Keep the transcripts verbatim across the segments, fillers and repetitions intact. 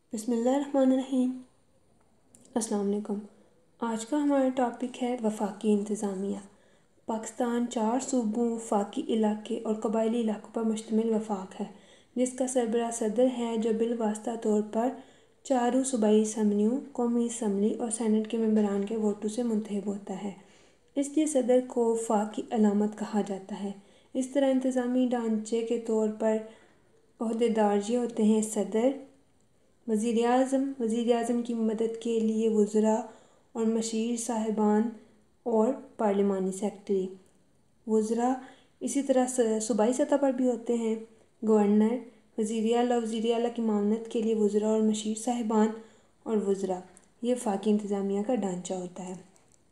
بسم اللہ الرحمن الرحیم۔ السلام علیکم۔ آج کا ہمارا ٹاپک ہے وفاقی انتظامیہ۔ پاکستان چار صوبوں، وفاقی علاقے اور قبائلی علاقوں پر مشتمل وفاق ہے، جس کا سربراہ صدر ہے جو بالواسطہ طور پر چاروں صوبائی اسمبلیوں، قومی اسمبلی اور سینٹ کے ممبران کے ووٹوں سے منتخب ہوتا ہے۔ اس لیے صدر کو وفاق کی علامت کہا جاتا ہے۔ اس طرح انتظامی ڈھانچے کے طور پر عہدیدار یہ ہوتے ہیں: صدر، وزیر اعظم، وزیر اعظم کی مدد کے لیے وزراء اور مشیر صاحبان اور پارلیمانی سیکرٹری۔ وزراء اسی طرح صوبائی سطح پر بھی ہوتے ہیں: گورنر، وزیر اعلیٰ، وزیر اعلیٰ کی معاونت کے لیے وزراء اور مشیر صاحبان اور وزراء۔ یہ وفاقی انتظامیہ کا ڈھانچہ ہوتا ہے۔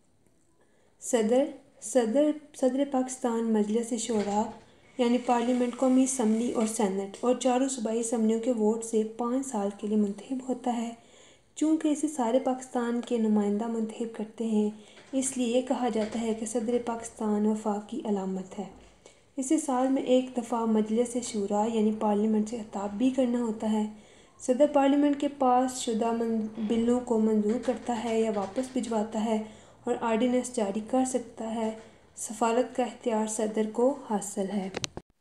صدر صدر صدر پاکستان مجلس شورا یعنی پارلیمنٹ، قومی اسمبلی اور سینٹ اور چاروں صوبائی اسمبلیوں کے ووٹ سے پانچ سال کے لیے منتخب ہوتا ہے۔ چونکہ اسے سارے پاکستان کے نمائندہ منتخب کرتے ہیں، اس لیے یہ کہا جاتا ہے کہ صدر پاکستان وفاق کی علامت ہے۔ اسے سال میں ایک دفعہ مجلس شورا یعنی پارلیمنٹ سے خطاب بھی کرنا ہوتا ہے۔ صدر پارلیمنٹ کے پاس شدہ بلوں کو منظور کرتا ہے یا واپس بھجواتا ہے اور آرڈیننس جاری کر سکتا ہے۔ سفارت کا اختیار صدر کو حاصل ہے۔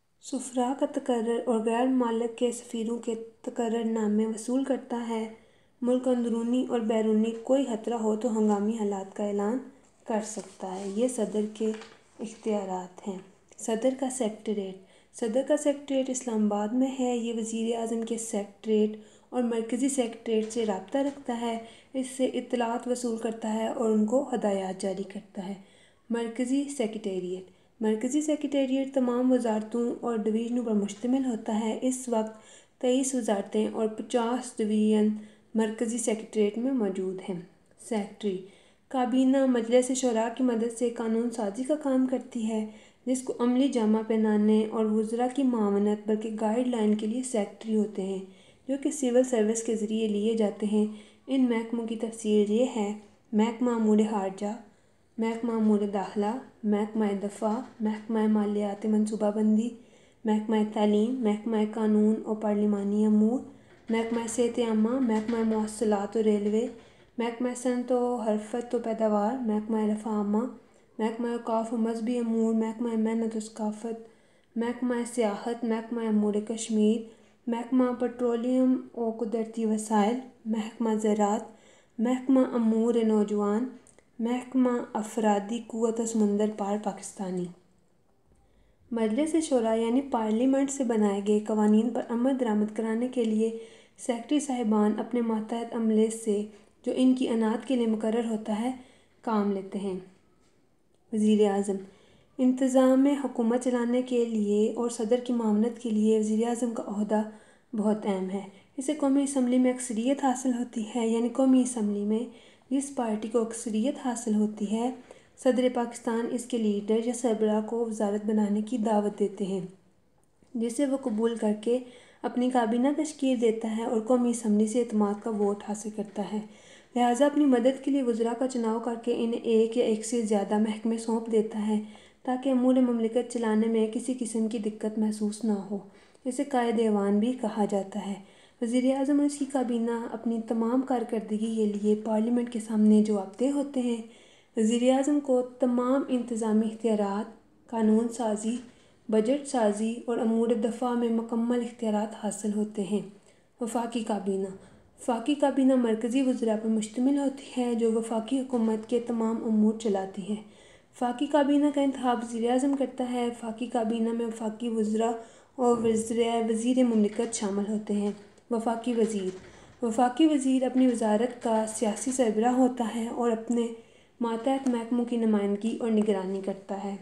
سفراء کا تقرر اور غیر ممالک کے سفیروں کے تقرر نامے وصول کرتا ہے۔ ملک اندرونی اور بیرونی کوئی خطرہ ہو تو ہنگامی حالات کا اعلان کر سکتا ہے۔ یہ صدر کے اختیارات ہیں۔ صدر کا سیکریٹریٹ صدر کا سیکریٹریٹ اسلام آباد میں ہے۔ یہ وزیر اعظم کے سیکریٹریٹ اور مرکزی سیکریٹریٹ سے رابطہ رکھتا ہے، اس سے اطلاعات وصول کرتا ہے اور ان کو ہدایات جاری کرتا ہے۔ مرکزی سیکریٹریٹ مرکزی سیکریٹریٹ تمام وزارتوں اور ڈویژنوں پر مشتمل ہوتا ہے۔ اس وقت تیئیس وزارتیں اور پچاس ڈویژن مرکزی سیکریٹریٹ میں موجود ہیں۔ سیکریٹری کابینہ مجلس شورا کی مدد سے قانون سازی کا کام کرتی ہے، جس کو عملی جامہ پہنانے اور وزراء کی معاونت بلکہ گائیڈ لائن کے لیے سیکریٹری ہوتے ہیں، جو کہ سول سروس کے ذریعے لیے جاتے ہیں۔ ان محکموں کی تفصیل یہ ہے: محکمہ امور خارجہ، محکمہ امور داخلہ، محکمہ دفاع، محکمہ مالیات منصوبہ بندی، محکمہ تعلیم، محکمہ قانون و پارلیمانی امور، محکمہ صحت عامہ، محکمہ مواصلات و ریلوے، محکمہ صنعت و حرفت و پیداوار، محکمہ رفاہ عامہ، محکمہ اوقاف و مذہبی امور، محکمہ محنت و ثقافت، محکمہ سیاحت، محکمہ امور کشمیر، محکمہ پٹرولیم و قدرتی وسائل، محکمہ زراعت، محکمہ امور نوجوان، محکمہ افرادی قوت سمندر پار پاکستانی۔ مجلس شورا یعنی پارلیمنٹ سے بنائے گئے قوانین پر عمل درآمد کرانے کے لیے سیکریٹری صاحبان اپنے ماتحت عملے سے، جو ان کی اعانت کے لیے مقرر ہوتا ہے، کام لیتے ہیں۔ وزیر اعظم انتظام حکومت چلانے کے لیے اور صدر کی معاونت کے لیے وزیر اعظم کا عہدہ بہت اہم ہے۔ اسے قومی اسمبلی میں اکثریت حاصل ہوتی ہے، یعنی قومی اسمبلی میں جس پارٹی کو اکثریت حاصل ہوتی ہے، صدر پاکستان اس کے لیڈر یا سربراہ کو وزارت بنانے کی دعوت دیتے ہیں، جسے وہ قبول کر کے اپنی کابینہ تشکیل دیتا ہے اور قومی اسمبلی سے اعتماد کا ووٹ حاصل کرتا ہے۔ لہٰذا اپنی مدد کے لیے وزراء کا چناؤ کرکے انہیں ایک یا ایک سے زیادہ محکمے سونپ دیتا ہے تاکہ امور مملکت چلانے میں کسی قسم کی دقت محسوس نہ ہو۔ اسے قائد ایوان بھی کہا جاتا ہے۔ وزیر اعظم اور اس کی کابینہ اپنی تمام کارکردگی کے لیے پارلیمنٹ کے سامنے جواب دہ ہوتے ہیں۔ وزیر اعظم کو تمام انتظامی اختیارات، قانون سازی، بجٹ سازی اور امور دفاع میں مکمل اختیارات حاصل ہوتے ہیں۔ وفاقی کابینہ وفاقی کابینہ مرکزی وزراء پر مشتمل ہوتی ہے، جو وفاقی حکومت کے تمام امور چلاتی ہے۔ وفاقی کابینہ کا انتخاب وزیر اعظم کرتا ہے۔ وفاقی کابینہ میں وفاقی وزراء اور وزیر مملکت شامل ہوتے ہیں۔ وفاقی وزیر وفاقی وزیر اپنی وزارت کا سیاسی سربراہ ہوتا ہے اور اپنے ماتحت محکموں کی نمائندگی اور نگرانی کرتا ہے۔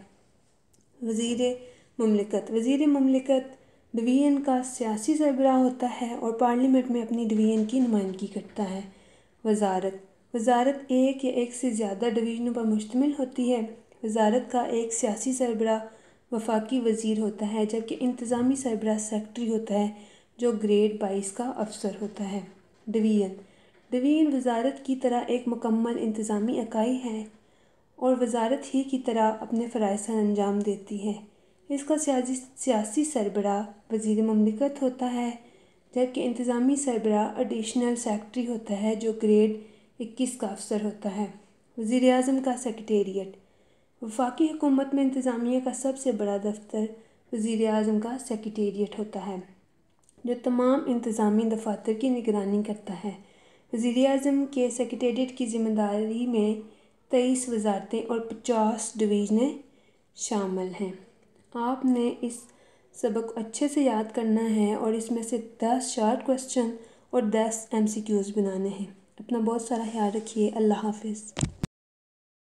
وزیر مملکت وزیر مملکت ڈویژن کا سیاسی سربراہ ہوتا ہے اور پارلیمنٹ میں اپنی ڈویژن کی نمائندگی کرتا ہے۔ وزارت وزارت ایک یا ایک سے زیادہ ڈویژنوں پر مشتمل ہوتی ہے۔ وزارت کا ایک سیاسی سربراہ وفاقی وزیر ہوتا ہے، جبکہ انتظامی سربراہ سیکریٹری ہوتا ہے، جو گریڈ بائیس کا افسر ہوتا ہے۔ ڈویژن ڈویژن وزارت کی طرح ایک مکمل انتظامی اکائی ہے اور وزارت ہی کی طرح اپنے فرائض سر انجام دیتی ہے۔ اس کا سیاسی سیاسی سربراہ وزیر مملکت ہوتا ہے۔ جبکہ انتظامی سربراہ ایڈیشنل سیکرٹری ہوتا ہے جو گریڈ اکیس کا افسر ہوتا ہے۔ وزیر اعظم کا سیکریٹریٹ۔ وفاقی حکومت میں انتظامیہ کا سب سے بڑا دفتر وزیر اعظم کا سیکریٹریٹ ہوتا ہے، جو تمام انتظامی دفاتر کی نگرانی کرتا ہے۔ وزیر اعظم کے سیکریٹریٹ کی ذمہ داری میں تیئیس وزارتیں اور پچاس ڈویژنیں شامل ہیں۔ آپ نے اس سبق کو اچھے سے یاد کرنا ہے اور اس میں سے دس شارٹ کوسچن اور دس ایم سی کیوز بنانے ہیں۔ اپنا بہت سارا خیال رکھیے۔ اللہ حافظ۔